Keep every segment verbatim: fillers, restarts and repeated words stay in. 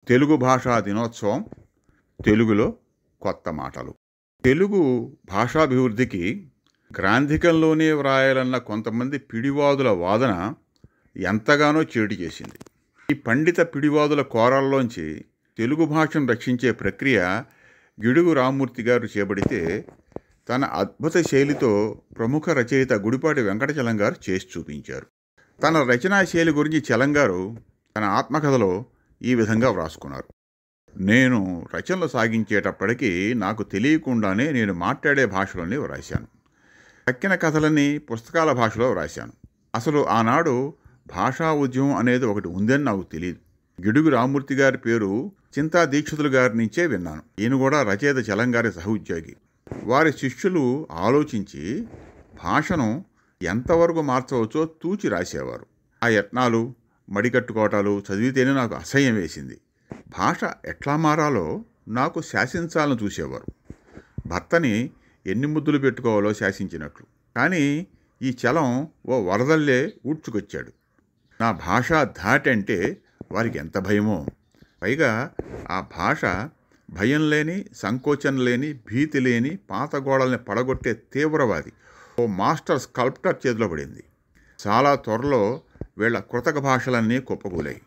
తెలుగు భాషా దినోత్సవం, తెలుగులో కొత్త మాటలు. తెలుగు భాషాభివృద్ధికి గ్రాంథికంలోనే వ్రాయాలన్న కొంతమంది పిడివాదుల వాదన ఎంతగానో చేటు చేసింది. ఈ పండిత పిడివాదుల కోరల్లోంచి తెలుగు భాషను రక్షించే ప్రక్రియ గిడుగు రామ్మూర్తి గారు చేపడితే, తన అద్భుత శైలితో ప్రముఖ రచయిత గుడిపాటి వెంకటచలం గారు చేసి చూపించారు. తన రచనా శైలి గురించి చలం గారు తన ఆత్మకథలో ఈ విధంగా వ్రాసుకున్నారు. నేను రచనలు సాగించేటప్పటికీ నాకు తెలియకుండానే నేను మాట్లాడే భాషలోనే వ్రాశాను. తక్కిన కథలని పుస్తకాల భాషలో వ్రాశాను. అసలు ఆనాడు భాషా ఉద్యమం అనేది ఒకటి ఉందని నాకు తెలియదు. గిడుగు రామ్మూర్తి గారి పేరు చింతా దీక్షితులు గారి నుంచే విన్నాను. ఈయన కూడా రచయిత చలం గారి సహోద్యోగి. వారి శిష్యులు ఆలోచించి భాషను ఎంతవరకు మార్చవచ్చో తూచి రాసేవారు. ఆ యత్నాలు, మడికట్టుకోవటాలు చదివితేనే నాకు అసహ్యం వేసింది. భాష ఎట్లా మారాలో నాకు శాసించాలని చూసేవారు. భర్తని ఎన్ని ముద్దులు పెట్టుకోవాలో శాసించినట్లు. కానీ ఈ చలం ఓ వరదల్లే ఊడ్చుకొచ్చాడు. నా భాష ధాటంటే వారికి ఎంత భయమో. పైగా ఆ భాష భయం లేని, సంకోచం లేని, భీతి లేని, పాత గోడల్ని పడగొట్టే తీవ్రవాది ఓ మాస్టర్ స్కల్ప్టర్ చేతిలో పడింది. చాలా త్వరలో వీళ్ళ కృతక భాషలన్నీ కుప్పకూలాయి.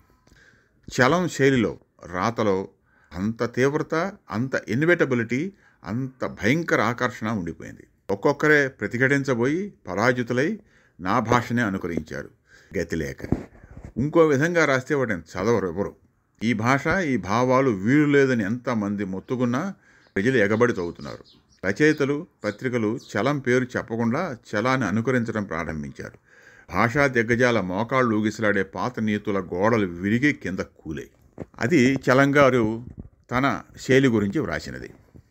చలం శైలిలో, రాతలో అంత తీవ్రత, అంత ఇన్వెటబిలిటీ, అంత భయంకర ఆకర్షణ ఉండిపోయింది. ఒక్కొక్కరే ప్రతిఘటించబోయి పరాజితులై నా భాషనే అనుకరించారు. గతిలేక ఇంకో విధంగా రాస్తే వాటిని చదవరు ఎవరు. ఈ భాష, ఈ భావాలు వీలు లేదని ఎంతమంది మొత్తుకున్నా ప్రజలు ఎగబడి చదువుతున్నారు. రచయితలు, పత్రికలు చలం పేరు చెప్పకుండా చలాన్ని అనుకరించడం ప్రారంభించారు. భాషా దిగ్గజాల మోకాళ్ళు ఊగిసలాడే పాత నీతుల గోడలు విరిగి కింద కూలాయి. అది చలం గారు తన శైలి గురించి వ్రాసినది.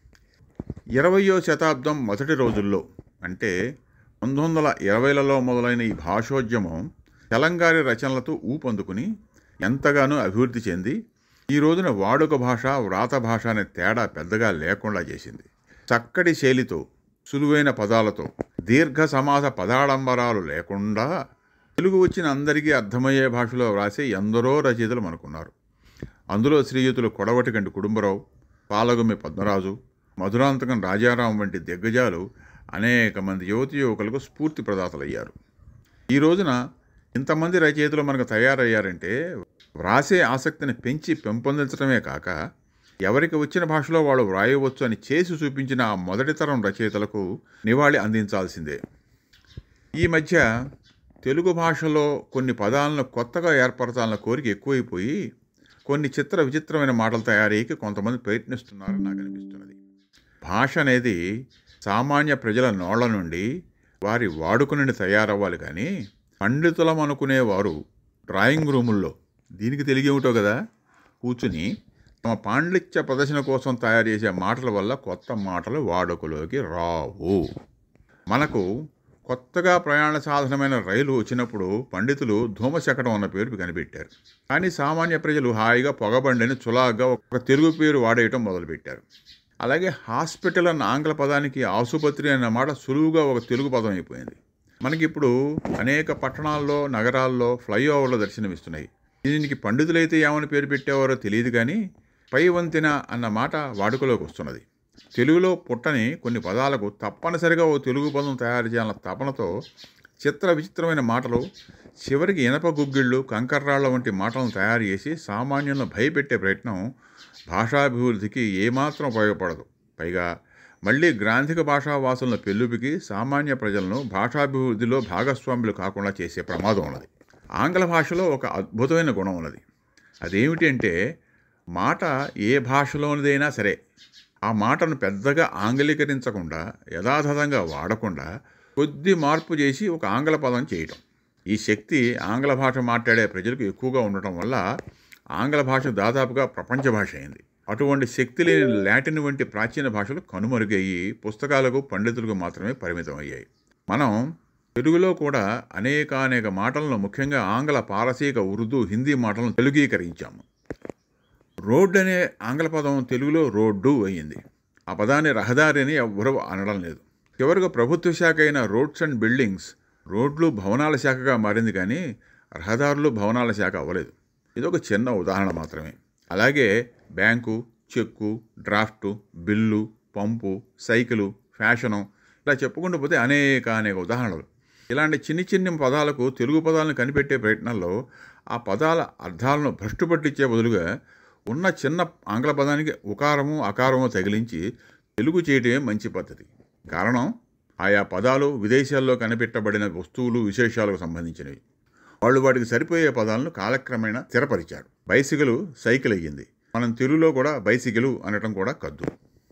ఇరవయో శతాబ్దం మొదటి రోజుల్లో, అంటే పంతొమ్మిది వందల ఇరవైలలో మొదలైన ఈ భాషోద్యమం చలం గారి రచనలతో ఊపందుకుని ఎంతగానో అభివృద్ధి చెంది ఈ రోజున వాడుక భాష, వ్రాత భాష అనే తేడా పెద్దగా లేకుండా చేసింది. చక్కటి శైలితో, సులువైన పదాలతో, దీర్ఘ సమాస పదాడంబరాలు లేకుండా తెలుగు వచ్చిన అందరికీ అర్థమయ్యే భాషలో వ్రాసే ఎందరో రచయితలు మనకున్నారు. అందులో శ్రీయుతులు కొడవటిగంటి కుటుంబరావు, పాలగుమ్మి పద్మరాజు, మధురాంతకం రాజారాం వంటి దిగ్గజాలు అనేక మంది యువతి యువకులకు స్ఫూర్తి ప్రదాతలయ్యారు. ఈ రోజున ఇంతమంది రచయితలు మనకు తయారయ్యారంటే వ్రాసే ఆసక్తిని పెంచి పెంపొందించడమే కాక ఎవరికి వచ్చిన భాషలో వాళ్ళు వ్రాయవచ్చు అని చేసి చూపించిన ఆ మొదటి తరం రచయితలకు నివాళి అందించాల్సిందే. ఈ మధ్య తెలుగు భాషలో కొన్ని పదాలను కొత్తగా ఏర్పరచాలన్న కోరిక ఎక్కువైపోయి కొన్ని చిత్ర విచిత్రమైన మాటల తయారీకి కొంతమంది ప్రయత్నిస్తున్నారని నాకు అనిపిస్తున్నది. భాష అనేది సామాన్య ప్రజల నోళ్ల నుండి, వారి వాడుక నుండి తయారవ్వాలి. కానీ పండితులం అనుకునేవారు డ్రాయింగ్ రూముల్లో, దీనికి తెలియటో కదా, కూర్చుని తమ పాండిత్య ప్రదర్శన కోసం తయారు చేసే మాటల వల్ల కొత్త మాటలు వాడుకలోకి రావు. మనకు కొత్తగా ప్రయాణ సాధనమైన రైలు వచ్చినప్పుడు పండితులు ధూమశకటం అన్న పేరు కనిపెట్టారు. కానీ సామాన్య ప్రజలు హాయిగా పొగబండిని చులాగ్గా ఒక తెలుగు పేరు వాడేయటం మొదలుపెట్టారు. అలాగే హాస్పిటల్ అన్న ఆంగ్ల పదానికి ఆసుపత్రి అన్న మాట సులువుగా ఒక తెలుగు పదం అయిపోయింది. మనకిప్పుడు అనేక పట్టణాల్లో, నగరాల్లో ఫ్లైఓవర్లు దర్శనమిస్తున్నాయి. దీనికి పండితులైతే ఏమని పేరు పెట్టేవారో తెలియదు, కానీ పై వంతెన అన్న మాట వాడుకలోకి వస్తున్నది. తెలుగులో పుట్టని కొన్ని పదాలకు తప్పనిసరిగా ఓ తెలుగు పదం తయారు చేయాలన్న తపనతో చిత్ర విచిత్రమైన మాటలు, చివరికి ఇనప గుగ్గిళ్ళు, కంకర్రాళ్ల వంటి మాటలను తయారు చేసి సామాన్యులను భయపెట్టే ప్రయత్నం భాషాభివృద్ధికి ఏమాత్రం ఉపయోగపడదు. పైగా మళ్ళీ గ్రాంథిక భాషా వాసులను పెళ్ళుపికి సామాన్య ప్రజలను భాషాభివృద్ధిలో భాగస్వాములు కాకుండా చేసే ప్రమాదం ఉన్నది. ఆంగ్ల భాషలో ఒక అద్భుతమైన గుణం ఉన్నది. అదేమిటి అంటే, మాట ఏ భాషలోనిదైనా సరే ఆ మాటను పెద్దగా ఆంగ్లీకరించకుండా, యథాతథంగా వాడకుండా కొద్ది మార్పు చేసి ఒక ఆంగ్ల పదం చేయటం. ఈ శక్తి ఆంగ్ల భాష మాట్లాడే ప్రజలకు ఎక్కువగా ఉండటం వల్ల ఆంగ్ల భాష దాదాపుగా ప్రపంచ భాష అయింది. అటువంటి శక్తి లేని లాటిన్ వంటి ప్రాచీన భాషలు కనుమరుగయ్యి పుస్తకాలకు, పండితులకు మాత్రమే పరిమితం అయ్యాయి. మనం తెలుగులో కూడా అనేకానేక మాటలను, ముఖ్యంగా ఆంగ్ల, పారసీక, ఉర్దూ, హిందీ మాటలను తెలుగీకరించాము. రోడ్ అనే ఆంగ్ల పదం తెలుగులో రోడ్డు అయ్యింది. ఆ పదాన్ని రహదారి అని ఎవ్వరూ అనడం లేదు. చివరికి ప్రభుత్వ శాఖ అయిన రోడ్స్ అండ్ బిల్డింగ్స్ రోడ్లు భవనాల శాఖగా మారింది, కానీ రహదారులు భవనాల శాఖ అవ్వలేదు. ఇదొక చిన్న ఉదాహరణ మాత్రమే. అలాగే bank, cheque, draft, bill, pump, cycle, fashion ఇలా చెప్పుకుంటూ పోతే అనేక అనేక ఉదాహరణలు. ఇలాంటి చిన్ని చిన్ని పదాలకు తెలుగు పదాలను కనిపెట్టే ప్రయత్నంలో ఆ పదాల అర్థాలను భ్రష్టు పట్టించే బదులుగా ఉన్న చిన్న ఆంగ్ల పదానికి ఉకారము అకారము తగిలించి తెలుగు చేయటమే మంచి పద్ధతి. కారణం, ఆయా పదాలు విదేశాల్లో కనిపెట్టబడిన వస్తువులు విశేషాలకు సంబంధించినవి. వాళ్ళు వాటికి సరిపోయే పదాలను కాలక్రమేణా స్థిరపరిచారు. బైసికలు సైకిల్ అయ్యింది. మనం తెలుగులో కూడా బైసికలు అనటం కూడా కద్దు.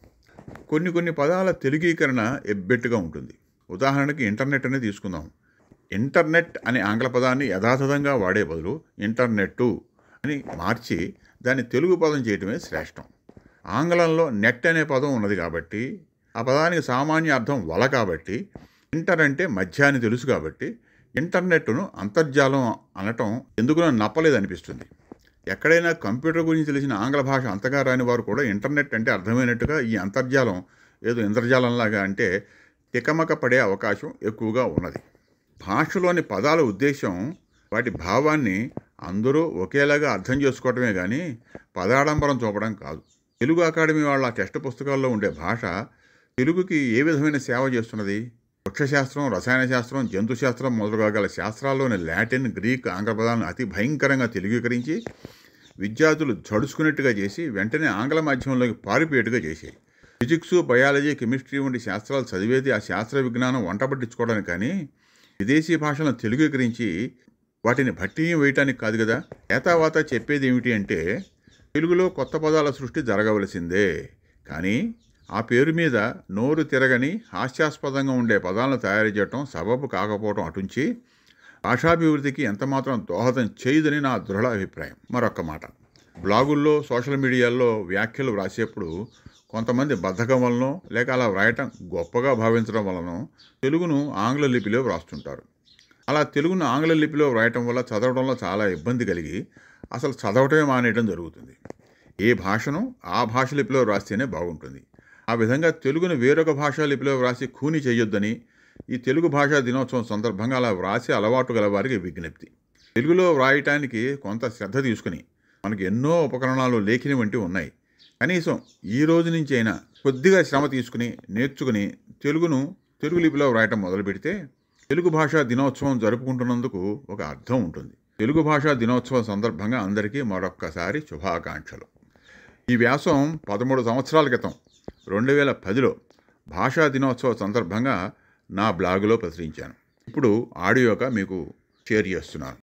కొన్ని కొన్ని పదాల తెలుగీకరణ ఎబ్బెట్టుగా ఉంటుంది. ఉదాహరణకి ఇంటర్నెట్ అనే తీసుకుందాం. ఇంటర్నెట్ అనే ఆంగ్ల పదాన్ని యథాతథంగా వాడే బదులు ఇంటర్నెట్టు అని మార్చి దాన్ని తెలుగు పదం చేయటమే శ్రేష్టం. ఆంగ్లంలో నెట్ అనే పదం ఉన్నది కాబట్టి, ఆ పదానికి సామాన్య అర్థం వల కాబట్టి, ఇంటర్ అంటే మధ్య అని తెలుసు కాబట్టి ఇంటర్నెట్ను అంతర్జాలం అనటం ఎందుకునో నప్పలేదనిపిస్తుంది. ఎక్కడైనా కంప్యూటర్ గురించి తెలిసిన ఆంగ్ల భాష అంతగా రాని వారు కూడా ఇంటర్నెట్ అంటే అర్థమైనట్టుగా ఈ అంతర్జాలం ఏదో ఇంద్రజాలంలాగా అంటే తికమక పడే అవకాశం ఎక్కువగా ఉన్నది. భాషలోని పదాల ఉద్దేశం వాటి భావాన్ని అందరూ ఒకేలాగా అర్థం చేసుకోవటమే కానీ పదాడంబరం చూపడం కాదు. తెలుగు అకాడమీ వాళ్ళ టెక్స్ట్ పుస్తకాల్లో ఉండే భాష తెలుగుకి ఏ విధమైన సేవ చేస్తున్నది? వృక్షశాస్త్రం, రసాయన శాస్త్రం, జంతుశాస్త్రం మొదలుగా గల శాస్త్రాల్లోని లాటిన్, గ్రీక్, ఆంగ్ల పదాలను అతి భయంకరంగా తెలుగీకరించి విద్యార్థులు జడుచుకున్నట్టుగా చేసి వెంటనే ఆంగ్ల మాధ్యమంలోకి పారిపోయేట్టుగా చేశాయి. ఫిజిక్స్, బయాలజీ, కెమిస్ట్రీ వంటి శాస్త్రాలు చదివేది ఆ శాస్త్ర విజ్ఞానం వంట పట్టించుకోవడానికి కానీ విదేశీ భాషలను తెలుగీకరించి వాటిని భట్టీయం వేయటానికి కాదు కదా. ఏతావాత చెప్పేది ఏమిటి అంటే తెలుగులో కొత్త పదాల సృష్టి జరగవలసిందే, కానీ ఆ పేరు మీద నోరు తిరగని హాస్యాస్పదంగా ఉండే పదాలను తయారు చేయటం సబబు కాకపోవటం అటుంచి భాషాభివృద్ధికి ఎంతమాత్రం దోహదం చేయదని నా దృఢ అభిప్రాయం. మరొక్క మాట, బ్లాగుల్లో, సోషల్ మీడియాల్లో వ్యాఖ్యలు వ్రాసేప్పుడు కొంతమంది బద్ధకం వలనో లేక అలా వ్రాయటం గొప్పగా భావించడం వలనో తెలుగును ఆంగ్ల లిపిలో వ్రాస్తుంటారు. అలా తెలుగును ఆంగ్ల లిపిలో వ్రాయటం వల్ల చదవడంలో చాలా ఇబ్బంది కలిగి అసలు చదవటమే మానేయడం జరుగుతుంది. ఏ భాషను ఆ భాష లిపిలో వ్రాస్తేనే బాగుంటుంది. ఆ విధంగా తెలుగును వేరొక భాషా లిపిలో వ్రాసి ఖూని చేయొద్దని ఈ తెలుగు భాషా దినోత్సవం సందర్భంగా అలా వ్రాసే అలవాటు గల వారికి విజ్ఞప్తి. తెలుగులో వ్రాయటానికి కొంత శ్రద్ధ తీసుకుని మనకు ఎన్నో ఉపకరణాలు, లేఖిని వంటివి ఉన్నాయి. కనీసం ఈ రోజు నుంచి అయినా కొద్దిగా శ్రమ తీసుకుని నేర్చుకుని తెలుగును తెలుగు లిపిలో వ్రాయటం మొదలు పెడితే తెలుగు భాషా దినోత్సవం జరుపుకుంటున్నందుకు ఒక అర్థం ఉంటుంది. తెలుగు భాషా దినోత్సవం సందర్భంగా అందరికీ మరొక్కసారి శుభాకాంక్షలు. ఈ వ్యాసం పదమూడు సంవత్సరాల క్రితం రెండు వేల పదిలో భాషా దినోత్సవ సందర్భంగా నా బ్లాగులో ప్రచురించాను. ఇప్పుడు ఆడియోగా మీకు షేర్ చేస్తున్నాను.